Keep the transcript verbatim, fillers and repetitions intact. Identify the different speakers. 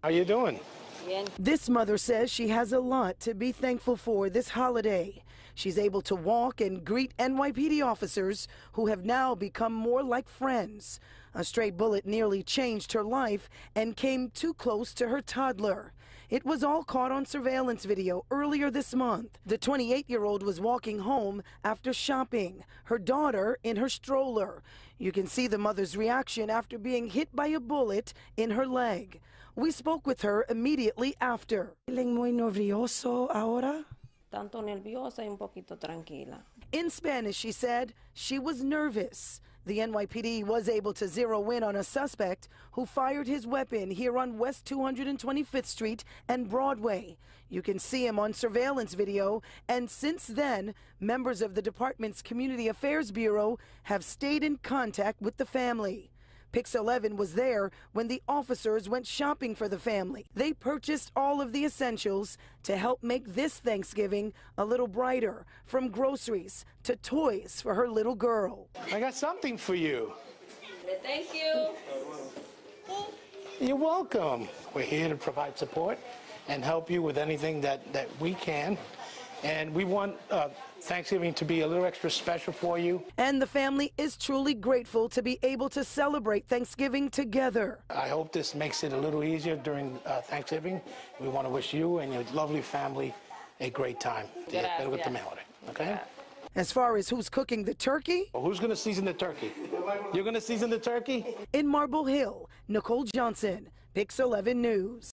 Speaker 1: How you doing?
Speaker 2: This mother says she has a lot to be thankful for this holiday. She's able to walk and greet N Y P D officers who have now become more like friends. A stray bullet nearly changed her life and came too close to her toddler. It was all caught on surveillance video earlier this month. The twenty-eight-year-old was walking home after shopping, her daughter in her stroller. You can see the mother's reaction after being hit by a bullet in her leg. We spoke with her immediately after. ¿Feeling muy nervioso ahora?
Speaker 3: Tanto nerviosa y un poquito tranquila.
Speaker 2: In Spanish, she said she was nervous. The N Y P D was able to zero in on a suspect who fired his weapon here on West two hundred twenty-fifth Street and Broadway. You can see him on surveillance video, and since then, members of the department's Community Affairs Bureau have stayed in contact with the family. Pix eleven was there when the officers went shopping for the family. They purchased all of the essentials to help make this Thanksgiving a little brighter, from groceries to toys for her little girl.
Speaker 1: I got something for you.
Speaker 3: Thank you.
Speaker 1: You're welcome. We're here to provide support and help you with anything that, that we can. And we want uh, Thanksgiving to be a little extra special for you.
Speaker 2: And the family is truly grateful to be able to celebrate Thanksgiving together.
Speaker 1: I hope this makes it a little easier during uh, Thanksgiving. We want to wish you and your lovely family a great time. Okay?
Speaker 2: As far as who's cooking the turkey?
Speaker 1: Well, who's going to season the turkey? You're going to season the turkey?
Speaker 2: In Marble Hill, Nicole Johnson, Pix eleven News.